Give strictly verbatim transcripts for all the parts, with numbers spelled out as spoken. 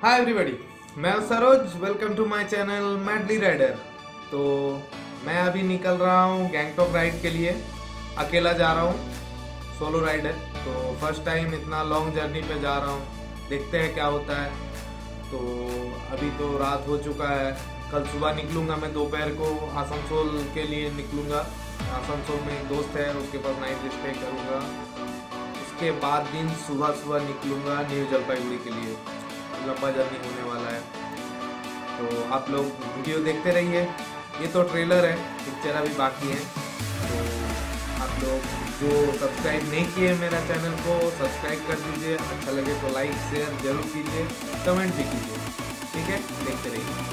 हाय everybody, मैं हूं Saroj. Welcome to my channel madly rider. तो मैं अभी निकल रहा हूं गैंगटॉक राइड के लिए। अकेला जा रहा हूं, सोलो राइडर। तो फर्स्ट टाइम इतना लॉन्ग जर्नी पे जा रहा हूं, देखते हैं क्या होता है। तो अभी तो रात हो चुका है। कल सुबह निकलूंगा मैं, दोपहर को आसनसोल के लिए निकलूंगा। आसनसोल में एक दोस्त है, उसके पास नाइट स्टे करूंगा। उसके बाद दिन सुबह सुबह निकलूंगा न्यू जलपाईगुड़ी के लिए। लंबा जर्नी होने वाला है, तो आप लोग वीडियो देखते रहिए। ये तो ट्रेलर है, पिक्चर अभी बाकी है। तो आप लोग जो सब्सक्राइब नहीं किए मेरा चैनल को सब्सक्राइब कर दीजिए। अच्छा लगे तो लाइक शेयर जरूर कीजिए, कमेंट भी कीजिए। ठीक है, देखते रहिए।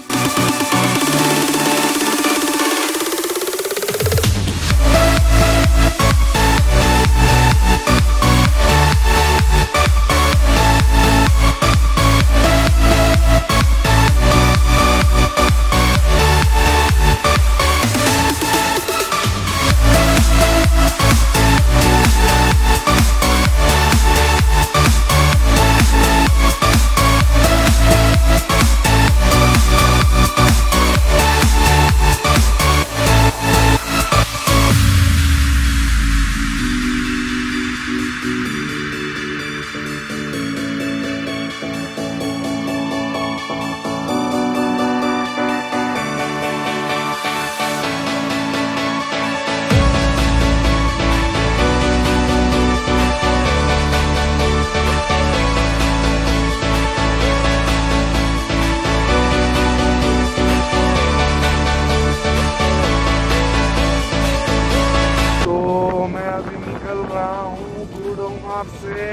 से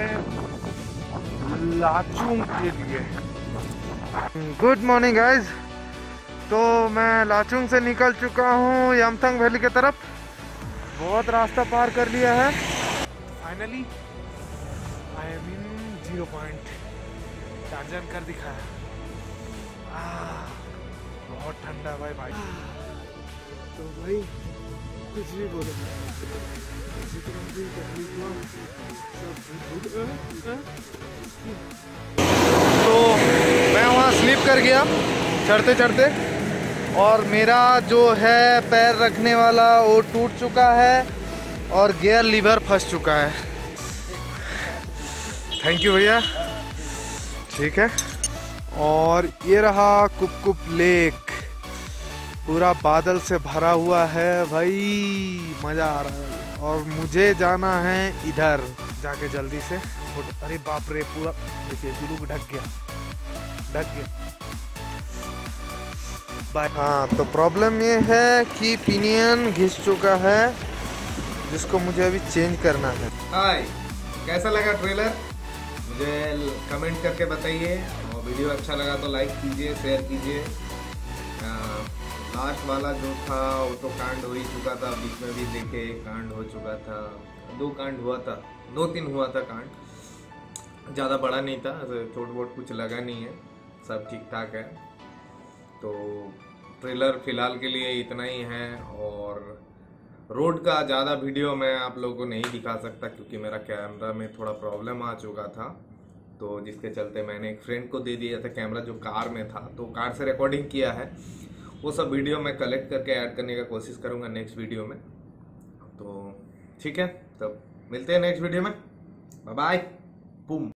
लाचुंग के लिए। Good morning guys. तो मैं लाचुंग से निकल चुका हूँ यमथंग वैली की तरफ। बहुत रास्ता पार कर लिया है। Finally I am in zero point. Tarzan कर दिखाया। बहुत ठंडा भाई भाई। तो भाई कुछ भी बोलो, तो मैं वहाँ स्लिप कर गया चढ़ते चढ़ते, और मेरा जो है पैर रखने वाला वो टूट चुका है और गियर लीवर फंस चुका है। थैंक यू भैया। ठीक है, और ये रहा कुपकुप लेक, पूरा बादल से भरा हुआ है भाई, मजा आ रहा है। और मुझे जाना है इधर, जाके जल्दी से। अरे बाप रे, पूरा देखिए जुलूक ढक गया ढक गया बाय। हाँ, तो प्रॉब्लम ये है कि पिनियन घिस चुका है, जिसको मुझे अभी चेंज करना है। हाय, कैसा लगा ट्रेलर? मुझे कमेंट करके बताइए। और वीडियो अच्छा लगा तो लाइक कीजिए, शेयर कीजिए। लास्ट वाला जो था वो तो कांड हो ही चुका था, बीच में भी देखे कांड हो चुका था। दो कांड हुआ था, दो तीन हुआ था कांड, ज़्यादा बड़ा नहीं था, चोट वोट कुछ लगा नहीं है, सब ठीक ठाक है। तो ट्रेलर फिलहाल के लिए इतना ही है। और रोड का ज़्यादा वीडियो मैं आप लोगों को नहीं दिखा सकता, क्योंकि मेरा कैमरा में थोड़ा प्रॉब्लम आ चुका था। तो जिसके चलते मैंने एक फ्रेंड को दे दिया था कैमरा, जो कार में था। तो कार से रिकॉर्डिंग किया है, वो सब वीडियो मैं कलेक्ट करके ऐड करने का कोशिश करूंगा नेक्स्ट वीडियो में। तो ठीक है, तब मिलते हैं नेक्स्ट वीडियो में। Bye bye. बूम।